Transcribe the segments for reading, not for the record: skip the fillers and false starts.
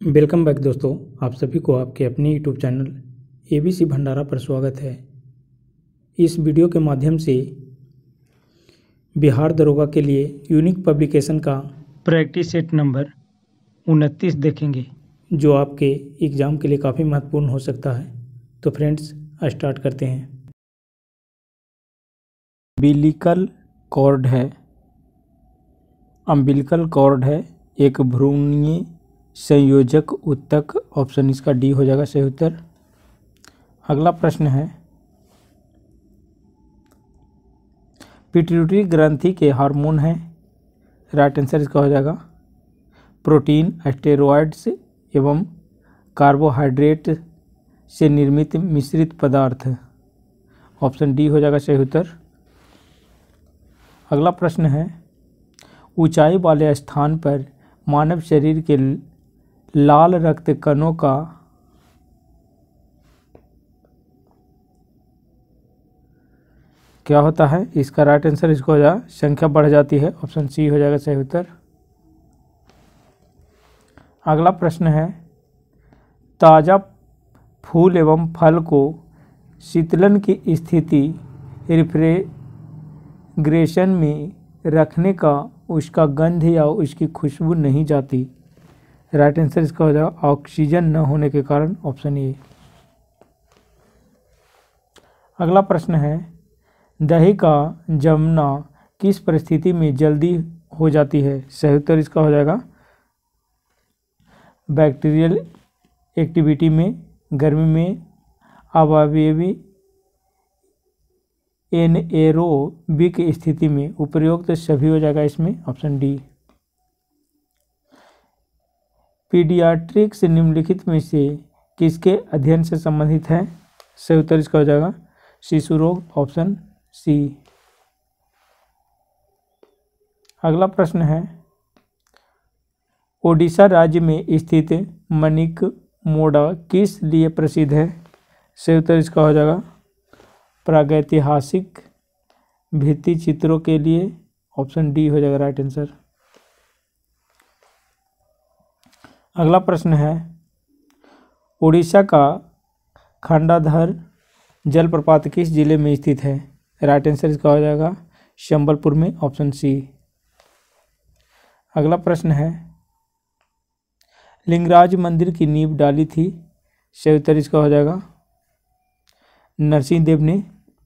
Welcome back दोस्तों, आप सभी को आपके अपने यूट्यूब चैनल एबीसी भंडारा पर स्वागत है। इस वीडियो के माध्यम से बिहार दरोगा के लिए यूनिक पब्लिकेशन का प्रैक्टिस सेट नंबर 29 देखेंगे, जो आपके एग्ज़ाम के लिए काफ़ी महत्वपूर्ण हो सकता है। तो फ्रेंड्स, स्टार्ट करते हैं। अम्बिलिकल कॉर्ड है एक भ्रूणीय संयोजक उत्तक। ऑप्शन इसका डी हो जाएगा सही उत्तर। अगला प्रश्न है, पिट्यूटरी ग्रंथि के हार्मोन है। राइट आंसर इसका हो जाएगा प्रोटीन, स्टेरॉयड्स एवं कार्बोहाइड्रेट से निर्मित मिश्रित पदार्थ। ऑप्शन डी हो जाएगा सही उत्तर। अगला प्रश्न है, ऊंचाई वाले स्थान पर मानव शरीर के लाल रक्त कणों का क्या होता है? इसका राइट आंसर इसको हो जाएगा संख्या बढ़ जाती है। ऑप्शन सी हो जाएगा सही उत्तर। अगला प्रश्न है, ताज़ा फूल एवं फल को शीतलन की स्थिति रेफ्रिजरेशन में रखने का उसका गंध या उसकी खुशबू नहीं जाती। राइट आंसर इसका हो जाएगा ऑक्सीजन न होने के कारण। Option A. अगला प्रश्न है, दही का जमना किस परिस्थिति में जल्दी हो जाती है? सही उत्तर इसका हो जाएगा बैक्टीरियल एक्टिविटी में, गर्मी में, अवायवीय एनएरोबिक स्थिति में। उपरोक्त सभी हो जाएगा इसमें। Option D. पीडियाट्रिक्स निम्नलिखित में से किसके अध्ययन से संबंधित है? सही उत्तर इसका हो जाएगा शिशु रोग। Option C. अगला प्रश्न है, ओडिशा राज्य में स्थित मणिकमोडा किस लिए प्रसिद्ध है? सही उत्तर इसका हो जाएगा प्रागैतिहासिक भित्ति चित्रों के लिए। ऑप्शन डी हो जाएगा राइट आंसर। अगला प्रश्न है, उड़ीसा का खंडाधर जलप्रपात किस जिले में स्थित है? राइट आंसर इसका हो जाएगा संबलपुर में। Option C. अगला प्रश्न है, लिंगराज मंदिर की नींव डाली थी? सही उत्तर इसका हो जाएगा नरसिंह देव ने।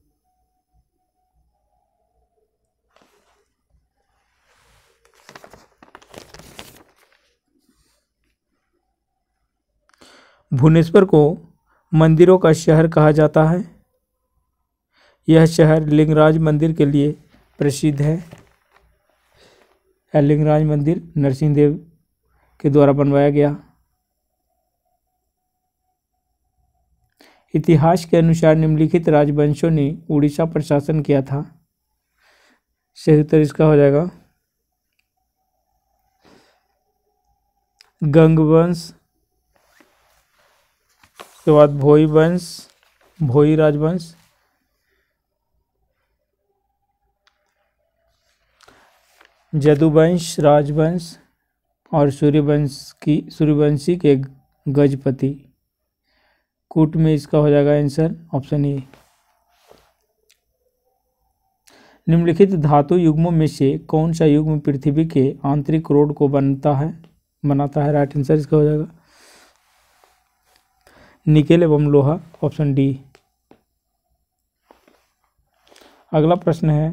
भुवनेश्वर को मंदिरों का शहर कहा जाता है। यह शहर लिंगराज मंदिर के लिए प्रसिद्ध है। लिंगराज मंदिर नरसिंह देव के द्वारा बनवाया गया। इतिहास के अनुसार निम्नलिखित राजवंशों ने उड़ीसा पर शासन किया था। सही उत्तर इसका हो जाएगा गंग वंश, के बाद भोई वंश, भोई राजवंश, जदुवंश राजवंश और सूर्यवंशी के गजपति। कूट में इसका हो जाएगा आंसर। Option A. निम्नलिखित धातु युग्मों में से कौन सा युग्म पृथ्वी के आंतरिक रोड को बनाता है? राइट आंसर इसका हो जाएगा निकेल एवं लोहा। Option D. अगला प्रश्न है,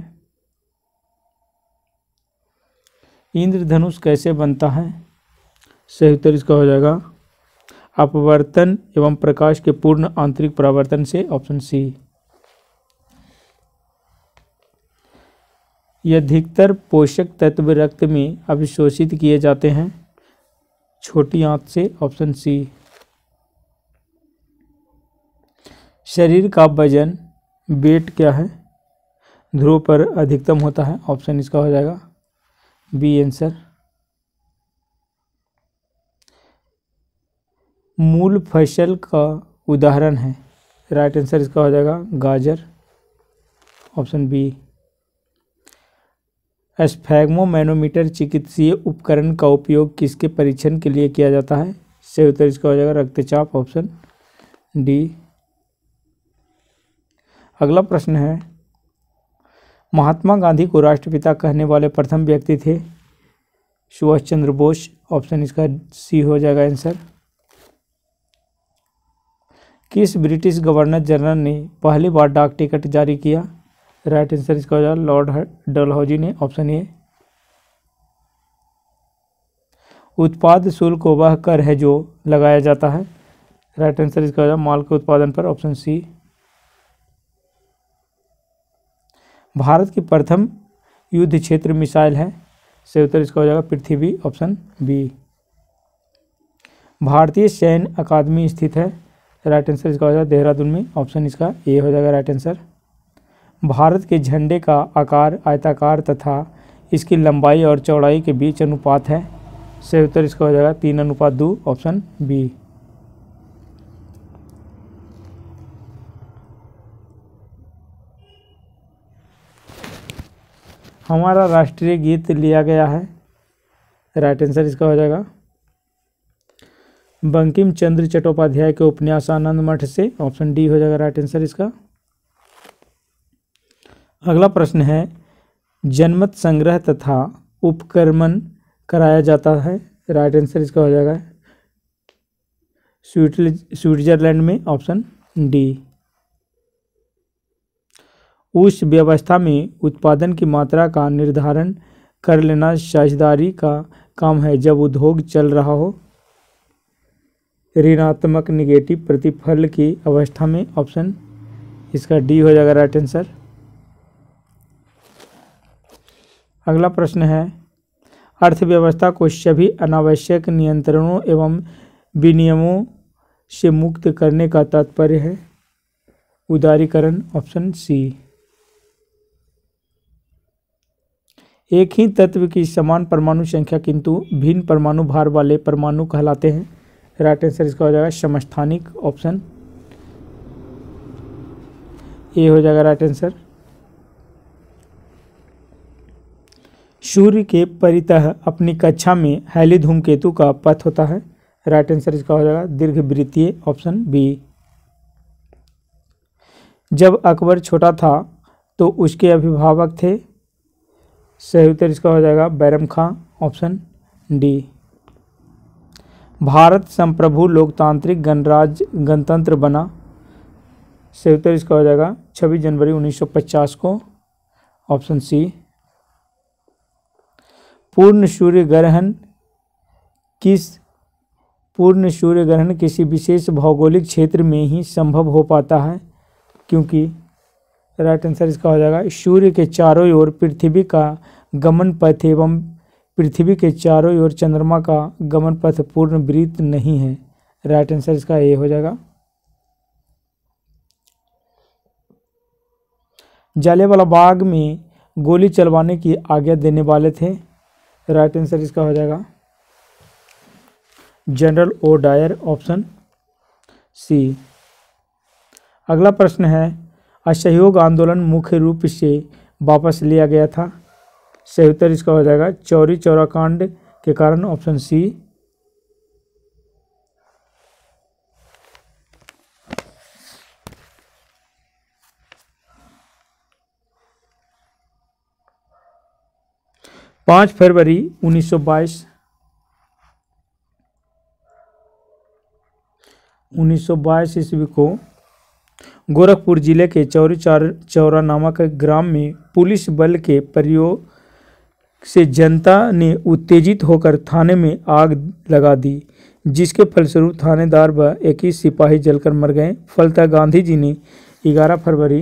इंद्रधनुष कैसे बनता है? सही उत्तर इसका हो जाएगा अपवर्तन एवं प्रकाश के पूर्ण आंतरिक परावर्तन से। Option C. यह अधिकतर पोषक तत्व रक्त में अवशोषित किए जाते हैं छोटी आंत से। Option C. शरीर का वजन वेट क्या है? ध्रुव पर अधिकतम होता है। ऑप्शन इसका हो जाएगा बी आंसर। मूल फसल का उदाहरण है? राइट आंसर इसका हो जाएगा गाजर। Option B. स्फैग्मोमैनोमीटर चिकित्सीय उपकरण का उपयोग किसके परीक्षण के लिए किया जाता है? सही उत्तर इसका हो जाएगा रक्तचाप, ऑप्शन डी। अगला प्रश्न है, महात्मा गांधी को राष्ट्रपिता कहने वाले प्रथम व्यक्ति थे? सुभाष चंद्र बोस, ऑप्शन इसका सी हो जाएगा आंसर। किस ब्रिटिश गवर्नर जनरल ने पहली बार डाक टिकट जारी किया? राइट आंसर इसका हो जाएगा लॉर्ड डलहौजी ने, ऑप्शन ए। उत्पाद शुल्क वह कर है जो लगाया जाता है? राइट आंसर इसका हो जाएगा माल के उत्पादन पर, ऑप्शन सी। भारत की प्रथम युद्ध क्षेत्र मिसाइल है? सही उत्तर इसका हो जाएगा पृथ्वी, ऑप्शन बी। भारतीय सैन्य अकादमी स्थित है? राइट आंसर इसका हो जाएगा देहरादून में, ऑप्शन इसका ए हो जाएगा राइट आंसर। भारत के झंडे का आकार आयताकार तथा इसकी लंबाई और चौड़ाई के बीच अनुपात है? सही उत्तर इसका हो जाएगा 3:2, ऑप्शन बी। हमारा राष्ट्रीय गीत लिया गया है? राइट आंसर इसका हो जाएगा बंकिम चंद्र चट्टोपाध्याय के उपन्यास आनंद मठ से, ऑप्शन डी हो जाएगा राइट आंसर इसका। अगला प्रश्न है, जनमत संग्रह तथा उपक्रमण कराया जाता है? राइट आंसर इसका हो जाएगा स्विट्जरलैंड में, ऑप्शन डी। उस व्यवस्था में उत्पादन की मात्रा का निर्धारण कर लेना साझेदारी का काम है जब उद्योग चल रहा हो? ऋणात्मक निगेटिव प्रतिफल की अवस्था में, ऑप्शन इसका डी हो जाएगा राइट आंसर। अगला प्रश्न है, अर्थव्यवस्था को सभी अनावश्यक नियंत्रणों एवं विनियमों से मुक्त करने का तात्पर्य है? उदारीकरण, ऑप्शन सी। एक ही तत्व की समान परमाणु संख्या किंतु भिन्न परमाणु भार वाले परमाणु कहलाते हैं? राइट आंसर इसका हो जाएगा समस्थानिक, ऑप्शन ए हो जाएगा राइट आंसर। सूर्य के परितः अपनी कक्षा में हैली धूमकेतु का पथ होता है? राइट आंसर इसका हो जाएगा दीर्घवृत्तीय, ऑप्शन बी। जब अकबर छोटा था तो उसके अभिभावक थे? सही उत्तर इसका हो जाएगा बैरम खां, ऑप्शन डी। भारत संप्रभु लोकतांत्रिक गणतंत्र बना? सही उत्तर इसका हो जाएगा 26 जनवरी 1950 को, ऑप्शन सी। पूर्ण सूर्य ग्रहण किसी विशेष भौगोलिक क्षेत्र में ही संभव हो पाता है क्योंकि? राइट आंसर इसका हो जाएगा सूर्य के चारों ओर पृथ्वी का गमन पथ एवं पृथ्वी के चारों ओर चंद्रमा का गमन पथ पूर्ण वृत्त नहीं है। राइट आंसर इसका ए हो जाएगा। जलियांवाला बाग में गोली चलवाने की आज्ञा देने वाले थे? राइट आंसर इसका हो जाएगा general O Dyer, option C. अगला प्रश्न है, असहयोग आंदोलन मुख्य रूप से वापस लिया गया था? सही उत्तर इसका हो जाएगा चौरी चौरा कांड के कारण, ऑप्शन सी। पाँच फरवरी 1922 ईस्वी को गोरखपुर जिले के चौरी चौरा नामक ग्राम में पुलिस बल के प्रयोग से जनता ने उत्तेजित होकर थाने में आग लगा दी, जिसके फलस्वरूप थानेदार व 21 सिपाही जलकर मर गए। फलतः गांधी जी ने 11 फरवरी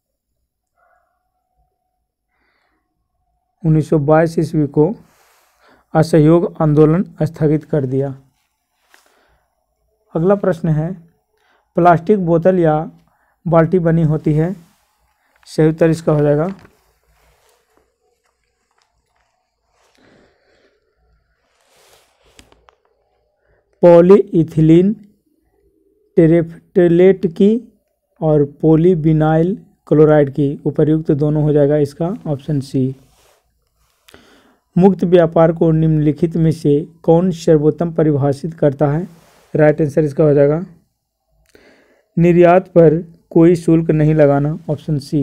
1922 ईस्वी को असहयोग आंदोलन स्थगित कर दिया। अगला प्रश्न है, प्लास्टिक बोतल या बाल्टी बनी होती है? सही उत्तर इसका हो जाएगा पॉलीइथिलीन टेरेफ्टेलेट की और पॉलीविनाइल क्लोराइड की, उपर्युक्त दोनों हो जाएगा इसका, ऑप्शन सी। मुक्त व्यापार को निम्नलिखित में से कौन सर्वोत्तम परिभाषित करता है? राइट आंसर इसका हो जाएगा निर्यात पर कोई शुल्क नहीं लगाना, ऑप्शन सी।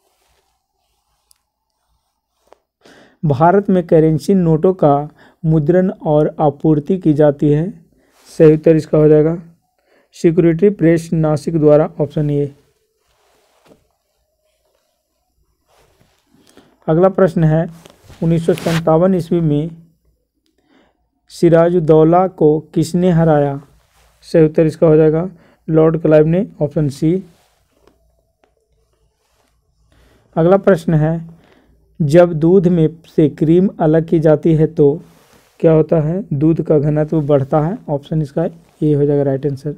भारत में करेंसी नोटों का मुद्रण और आपूर्ति की जाती है, सही उत्तर इसका हो जाएगा सिक्योरिटी प्रेस नासिक द्वारा, ऑप्शन ए। अगला प्रश्न है 1957 ईस्वी में सिराजुद्दौला को किसने हराया, सही उत्तर इसका हो जाएगा लॉर्ड क्लाइव ने, ऑप्शन सी। अगला प्रश्न है जब दूध में से क्रीम अलग की जाती है तो क्या होता है, दूध का घनत्व बढ़ता है, ऑप्शन इसका ए हो जाएगा राइट आंसर।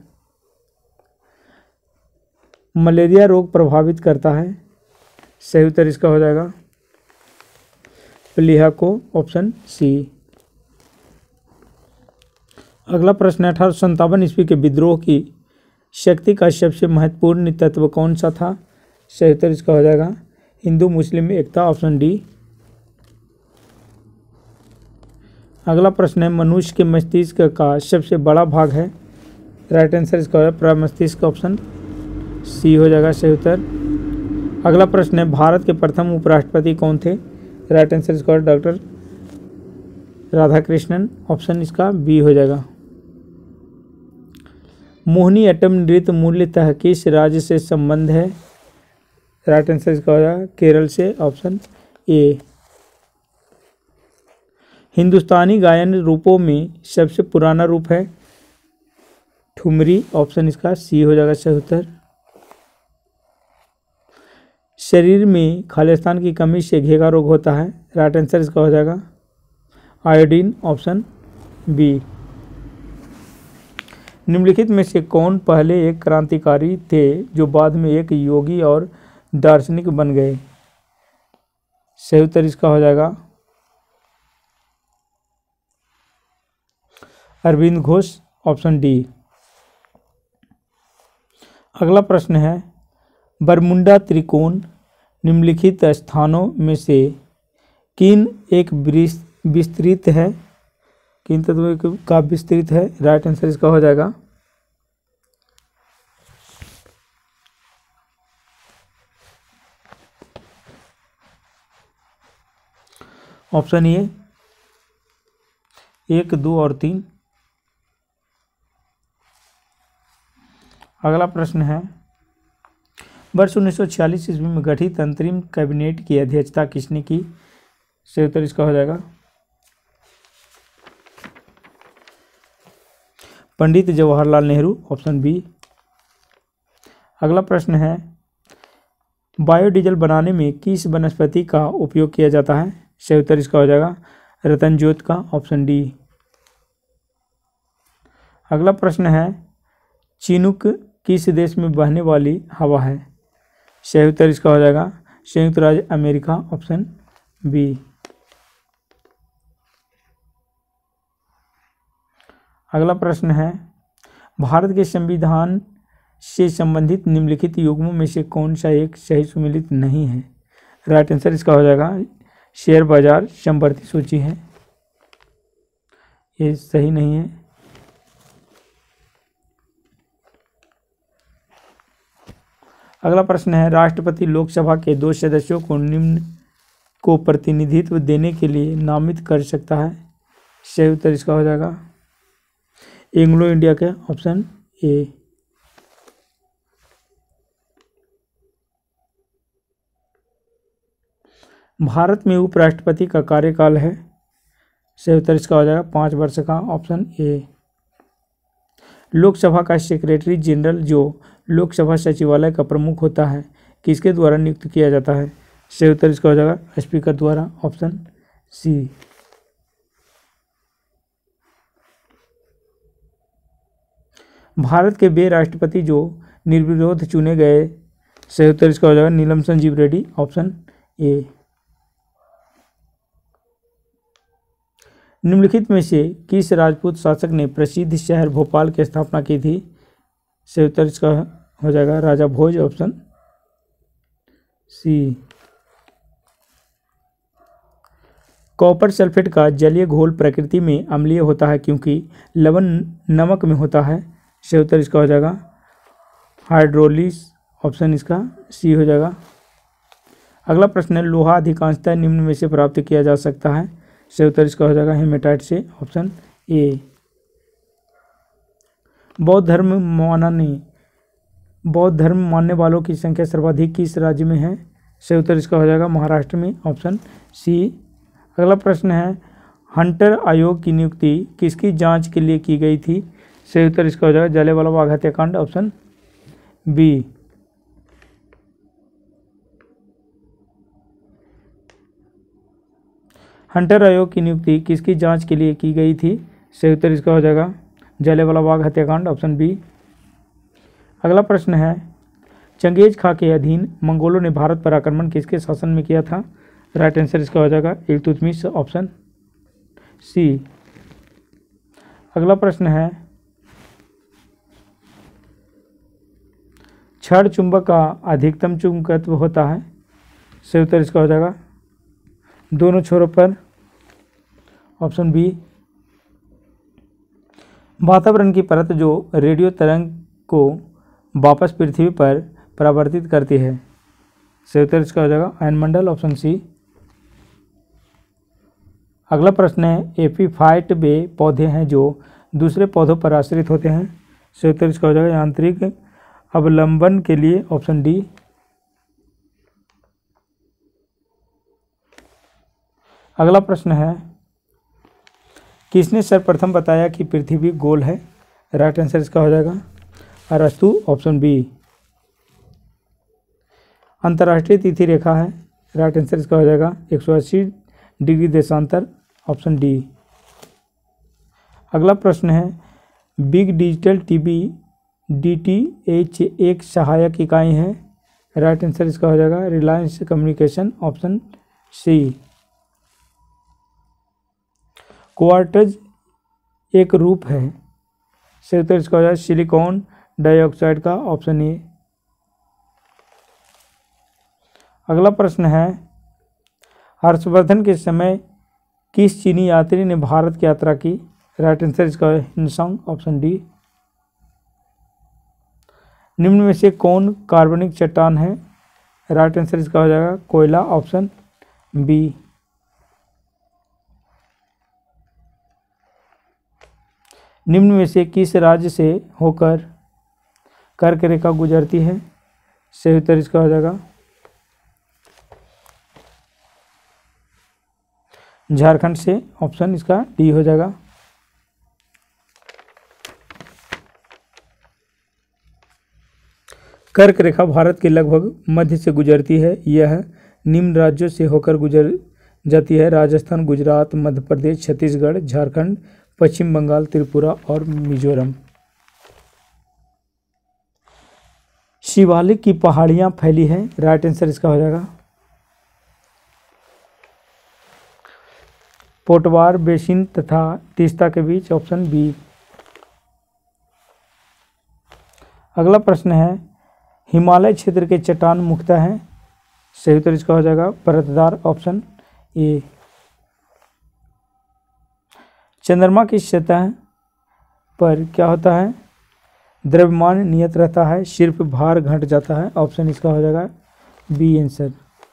मलेरिया रोग प्रभावित करता है, सही उत्तर इसका हो जाएगा प्लीहा को, ऑप्शन सी। अगला प्रश्न है 1857 ईस्वी के विद्रोह की शक्ति का सबसे महत्वपूर्ण तत्व कौन सा था, सही उत्तर इसका हो जाएगा हिंदू मुस्लिम एकता, ऑप्शन डी। अगला प्रश्न है मनुष्य के मस्तिष्क का सबसे बड़ा भाग है, राइट आंसर इसका हो जाएगा प्रमस्तिष्क, ऑप्शन सी हो जाएगा सही उत्तर। अगला प्रश्न है भारत के प्रथम उपराष्ट्रपति कौन थे, राइट आंसर इसका डॉक्टर राधाकृष्णन, ऑप्शन इसका बी हो जाएगा। मोहिनीअट्टम नृत्य मूलतः किस राज्य से संबंध है, राइट आंसर इसका हो जाएगा केरल से, ऑप्शन ए। हिंदुस्तानी गायन रूपों में सबसे पुराना रूप है ठुमरी, ऑप्शन इसका सी हो जाएगा सही उत्तर। शरीर में खालिस्तान की कमी से घेगा रोग होता है, राइट आंसर इसका हो जाएगा आयोडीन, ऑप्शन बी। निम्नलिखित में से कौन पहले एक क्रांतिकारी थे जो बाद में एक योगी और दार्शनिक बन गए, सही उत्तर इसका हो जाएगा अरविंद घोष, ऑप्शन डी। अगला प्रश्न है बरमुंडा त्रिकोण निम्नलिखित स्थानों में से किन एक विस्तृत है, किन तत्वों का विस्तृत है, राइट आंसर इसका हो जाएगा ऑप्शन ए 1, 2 और 3। अगला प्रश्न है वर्ष 1946 ईस्वी में गठित अंतरिम कैबिनेट की अध्यक्षता किसने की, सही उत्तर इसका हो जाएगा पंडित जवाहरलाल नेहरू, ऑप्शन बी। अगला प्रश्न है बायोडीजल बनाने में किस वनस्पति का उपयोग किया जाता है, सही उत्तर इसका हो जाएगा रतन ज्योत का, ऑप्शन डी। अगला प्रश्न है चिनूक किस देश में बहने वाली हवा है, सही उत्तर इसका हो जाएगा संयुक्त राज्य अमेरिका, ऑप्शन बी। अगला प्रश्न है भारत के संविधान से संबंधित निम्नलिखित युग्मों में से कौन सा एक सही सुमेलित नहीं है, राइट आंसर इसका हो जाएगा शेयर बाजार समवर्ती सूची है, ये सही नहीं है। अगला प्रश्न है राष्ट्रपति लोकसभा के 2 सदस्यों को निम्न को प्रतिनिधित्व देने के लिए नामित कर सकता है, सही उत्तर इसका हो जाएगा एंग्लो इंडिया के, ऑप्शन ए। भारत में उपराष्ट्रपति का कार्यकाल है, सही उत्तर इसका हो जाएगा 5 वर्ष का, ऑप्शन ए। लोकसभा का सेक्रेटरी जनरल जो लोकसभा सचिवालय का प्रमुख होता है किसके द्वारा नियुक्त किया जाता है, सही उत्तर इसका हो जाएगा स्पीकर द्वारा, ऑप्शन सी। भारत के वे राष्ट्रपति जो निर्विरोध चुने गए, सही उत्तर इसका हो जाएगा नीलम संजीव रेड्डी, ऑप्शन ए। निम्नलिखित में से किस राजपूत शासक ने प्रसिद्ध शहर भोपाल की स्थापना की थी, सही उत्तर इसका हो जाएगा Raja Bhoj, option C. Copper sulphate का जलीय घोल प्रकृति में अम्लीय होता है क्योंकि लवण नमक में होता है। सही उत्तर इसका हो जाएगा हाइड्रोलिस, ऑप्शन इसका सी हो जाएगा। अगला प्रश्न है, लोहा अधिकांशतः निम्न में से प्राप्त किया जा सकता है। सही उत्तर इसका हो जाएगा हेमेटाइट से, ऑप्शन ए। बौद्ध धर्म मानने वालों की संख्या सर्वाधिक किस राज्य में है। सही उत्तर इसका हो जाएगा महाराष्ट्र में, ऑप्शन सी। अगला प्रश्न है, हंटर आयोग की नियुक्ति किसकी जांच के लिए की गई थी। सही उत्तर इसका हो जाएगा जलियांवाला बाग हत्याकांड, ऑप्शन बी। हंटर आयोग की नियुक्ति किसकी जांच के लिए की गई थी। सही उत्तर इसका हो जाएगा जलियांवाला बाग हत्याकांड, ऑप्शन बी। अगला प्रश्न है, चंगेज खां के अधीन मंगोलों ने भारत पर आक्रमण किसके शासन में किया था। राइट आंसर इसका हो जाएगा इल्तुतमिश, ऑप्शन सी। अगला प्रश्न है, क्षण चुंबक का अधिकतम चुंबकत्व होता है। सही उत्तर इसका हो जाएगा दोनों छोरों पर, ऑप्शन बी। वातावरण की परत जो रेडियो तरंग को वापस पृथ्वी पर परावर्तित करती है। सही उत्तर इसका हो जाएगा आयनमंडल, ऑप्शन सी। अगला प्रश्न है, एपीफाइट वे पौधे हैं जो दूसरे पौधों पर आश्रित होते हैं। सही उत्तर इसका हो जाएगा यांत्रिक अवलंबन के लिए, ऑप्शन डी। अगला प्रश्न है, किसने सर्वप्रथम बताया कि पृथ्वी गोल है। राइट आंसर इसका हो जाएगा अरस्तु, ऑप्शन बी। अंतर्राष्ट्रीय तिथि रेखा है। राइट आंसर इसका हो जाएगा 180 डिग्री देशांतर, ऑप्शन डी। अगला प्रश्न है, बिग डिजिटल टीवी डीटीएच एक सहायक इकाई है। राइट आंसर इसका हो जाएगा Reliance Communication, option C. Quartz एक रूप है। सही उत्तर इसका हो जाएगा सिलिकॉन डाइऑक्साइड का, ऑप्शन ए। अगला प्रश्न है, हर्षवर्धन के समय किस चीनी यात्री ने भारत की यात्रा की। राइट आंसर इसका है हिनसंग, ऑप्शन डी। निम्न में से कौन कार्बनिक चट्टान है। राइट आंसर इसका हो जाएगा कोयला, ऑप्शन बी। निम्न में से किस राज्य से होकर कर्क रेखा गुजरती है। सही उत्तर इसका हो जाएगा झारखंड से, ऑप्शन इसका डी हो जाएगा। कर्क रेखा भारत के लगभग मध्य से गुजरती है। यह निम्न राज्यों से होकर गुजर जाती है, राजस्थान, गुजरात, मध्य प्रदेश, छत्तीसगढ़, झारखंड, पश्चिम बंगाल, त्रिपुरा और मिजोरम। शिवालिक की पहाड़ियां फैली है। राइट आंसर इसका हो जाएगा पोटवार बेसिन तथा तीस्ता के बीच, ऑप्शन बी। अगला प्रश्न है, हिमालय क्षेत्र के चट्टान मुख्यतः हैं। सही उत्तर इसका हो जाएगा परतदार, ऑप्शन ए। चंद्रमा की सतह पर क्या होता है, द्रव्यमान नियत रहता है, सिर्फ भार घट जाता है, ऑप्शन इसका हो जाएगा बी आंसर।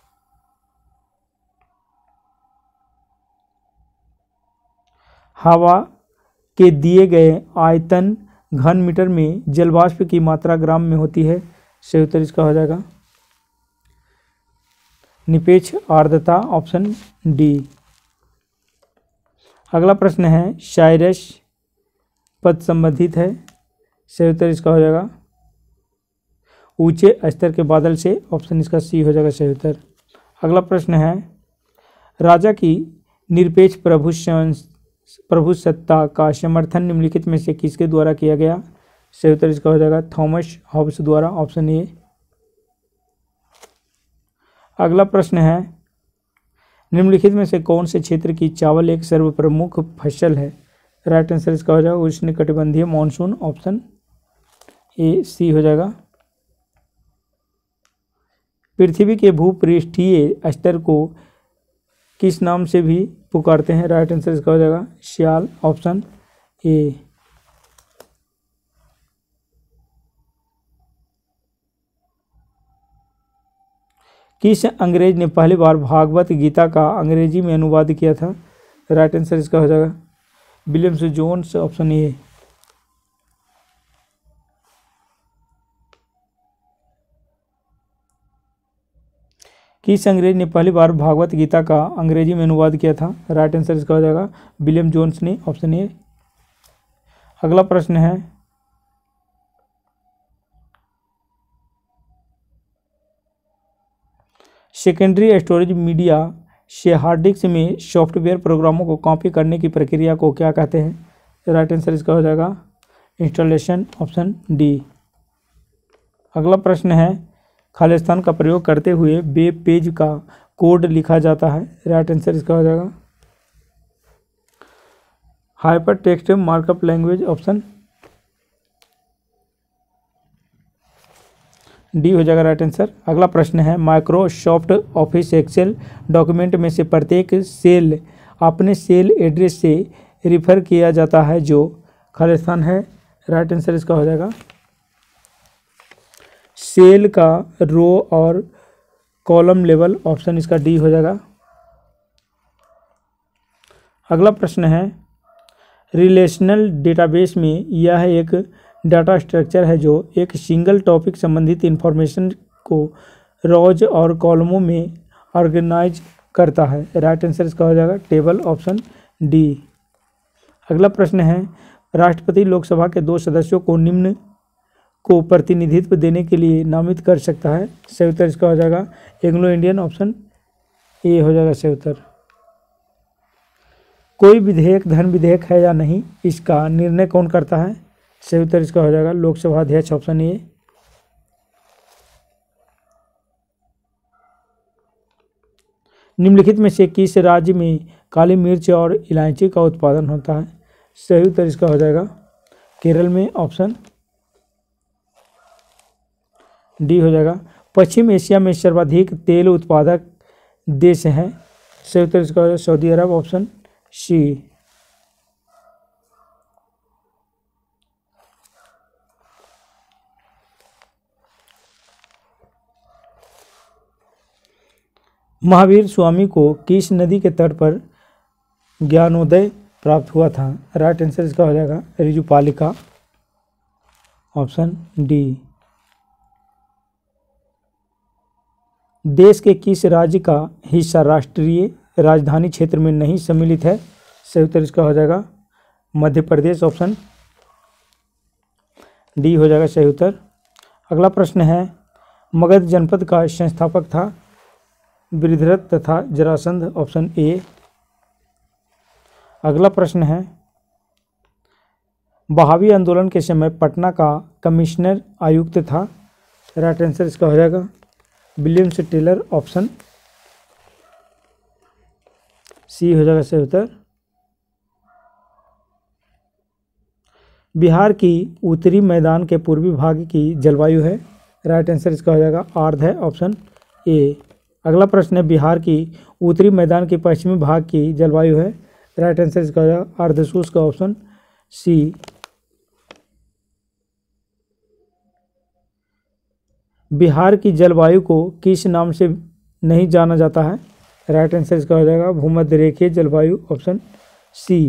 हवा के दिए गए आयतन घन मीटर में जलवाष्प की मात्रा ग्राम में होती है। सही उत्तर इसका हो जाएगा निरपेक्ष आर्द्रता, ऑप्शन डी। अगला प्रश्न है, साइरस पद संबंधित है। सही उत्तर इसका हो जाएगा ऊंचे स्तर के बादल से, ऑप्शन इसका सी हो जाएगा सही उत्तर। अगला प्रश्न है, राजा की निरपेक्ष प्रभुसत्ता का समर्थन निम्नलिखित में से किसके द्वारा किया गया। सही उत्तर इसका हो जाएगा थॉमस हॉब्स द्वारा, ऑप्शन ए। अगला प्रश्न है, निम्नलिखित में से कौन से क्षेत्र की चावल एक सर्वप्रमुख फसल है। राइट आंसर इसका हो जाएगा उष्णकटिबंधीय मानसून, ऑप्शन ए सी हो जाएगा। पृथ्वी के भूपृष्ठीय स्तर को किस नाम से भी पुकारते हैं? राइट आंसर इसका हो जाएगा श्याल, ऑप्शन ए। किस अंग्रेज ने पहली बार भागवत गीता का अंग्रेजी में अनुवाद किया था? राइट आंसर इसका हो जाएगा विलियम्स जोन्स, ऑप्शन ए। किस अंग्रेज ने पहली बार भागवत गीता का अंग्रेजी में अनुवाद किया था? राइट आंसर इसका हो जाएगा विलियम जोन्स ने, ऑप्शन ए। अगला प्रश्न है, सेकेंडरी स्टोरेज मीडिया से हार्ड डिस्क में सॉफ्टवेयर प्रोग्रामों को कॉपी करने की प्रक्रिया को क्या कहते हैं? राइट आंसर इसका हो जाएगा इंस्टॉलेशन, ऑप्शन डी। अगला प्रश्न है, खालिस्तान का प्रयोग करते हुए वेब पेज का कोड लिखा जाता है? राइट आंसर इसका हो जाएगा hypertext markup language, option D हो जाएगा राइट आंसर। अगला प्रश्न है, माइक्रोसॉफ्ट ऑफिस एक्सेल डॉक्यूमेंट में से प्रत्येक सेल अपने सेल एड्रेस से रिफर किया जाता है जो खालिस्तान है? राइट आंसर इसका हो जाएगा सेल का रो और कॉलम लेवल, ऑप्शन इसका डी हो जाएगा। अगला प्रश्न है, रिलेशनल डेटाबेस में यह एक डाटा स्ट्रक्चर है जो एक सिंगल टॉपिक संबंधित इंफॉर्मेशन को रोज और कॉलमों में ऑर्गेनाइज करता है? राइट आंसर इसका हो जाएगा टेबल, ऑप्शन डी। अगला प्रश्न है, राष्ट्रपति लोकसभा के 2 सदस्यों को निम्न को प्रतिनिधित्व देने के लिए नामित कर सकता है? सही उत्तर इसका हो जाएगा एंग्लो इंडियन, ऑप्शन ए हो जाएगा सही उत्तर। कोई विधेयक धन विधेयक है या नहीं, इसका निर्णय कौन करता है? सही उत्तर इसका हो जाएगा लोकसभा अध्यक्ष, ऑप्शन ए। निम्नलिखित में से किस राज्य में काली मिर्च और इलायची का उत्पादन होता है? सही उत्तर इसका हो जाएगा केरल में, ऑप्शन डी हो जाएगा। पश्चिम एशिया में सर्वाधिक तेल उत्पादक देश है? सही उत्तर इसका हो जाएगा सऊदी अरब, ऑप्शन सी। महावीर स्वामी को किस नदी के तट पर ज्ञानोदय प्राप्त हुआ था? राइट आंसर इसका हो जाएगा ऋजुपालिका, ऑप्शन डी। देश के किस राज्य का हिस्सा राष्ट्रीय राजधानी क्षेत्र में नहीं सम्मिलित है? सही उत्तर इसका हो जाएगा मध्य प्रदेश, ऑप्शन डी हो जाएगा सही उत्तर। अगला प्रश्न है, मगध जनपद का संस्थापक था? वृद्धरथ तथा जरासंध, ऑप्शन ए। अगला प्रश्न है, बहावी आंदोलन के समय पटना का कमिश्नर आयुक्त था? राइट आंसर इसका हो जाएगा विलियम्स टेलर, ऑप्शन सी हो जाएगा सही उत्तर। बिहार की उत्तरी मैदान के पूर्वी भाग की जलवायु है? राइट आंसर इसका हो जाएगा आर्द्र है, ऑप्शन ए। अगला प्रश्न है, बिहार की उत्तरी मैदान के पश्चिमी भाग की जलवायु है? राइट आंसर इसका हो जाएगा अर्धशुष्क, ऑप्शन सी। बिहार की जलवायु को किस नाम से नहीं जाना जाता है? राइट आंसर इसका हो जाएगा भूमध्य रेखीय जलवायु, ऑप्शन सी।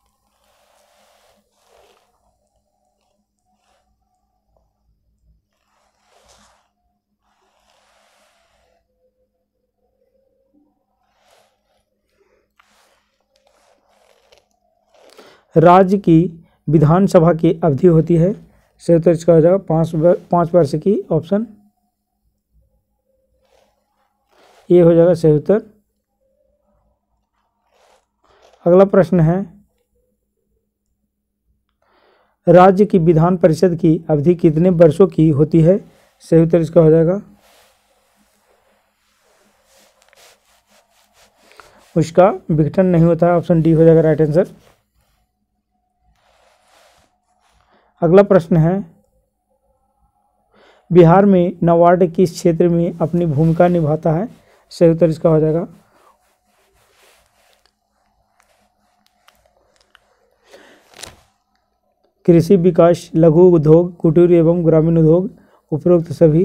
राज्य की विधानसभा की अवधि होती है? सही उत्तर इसका हो जाएगा 5 वर्ष की, ऑप्शन ये हो जाएगा सही उत्तर। अगला प्रश्न है, राज्य की विधान परिषद की अवधि कितने वर्षों की होती है? सही उत्तर इसका हो जाएगा उसका विघटन नहीं होता है, ऑप्शन डी हो जाएगा राइट आंसर। अगला प्रश्न है, बिहार में नाबार्ड किस क्षेत्र में अपनी भूमिका निभाता है? सही उत्तर इसका हो जाएगा कृषि विकास, लघु उद्योग, कुटीर एवं ग्रामीण उद्योग, उपरोक्त सभी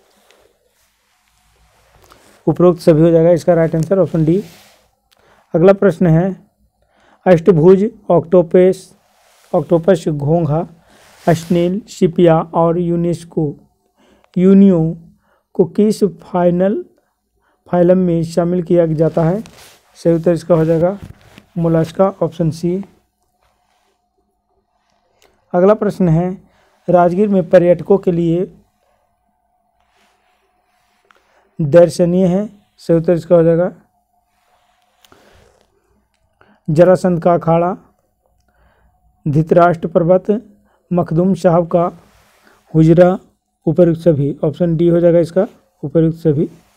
हो जाएगा। इसका राइट आंसर ऑप्शन डी। अगला प्रश्न है, अष्टभुज ऑक्टोपस, घोंघा, स्नेल, सिपिया और यूनियो को किस फाइलम में शामिल किया जाता है? सही उत्तर इसका हो जाएगा मोलस्का, ऑप्शन सी। अगला प्रश्न है, राजगीर में पर्यटकों के लिए दर्शनीय है। सही उत्तर इसका हो जाएगा जरासंध का अखाड़ा, धृतराष्ट्र पर्वत, मखदूम साहब का हुजरा, उपयुक्त सभी। ऑप्शन डी हो जाएगा इसका उपयुक्त सभी।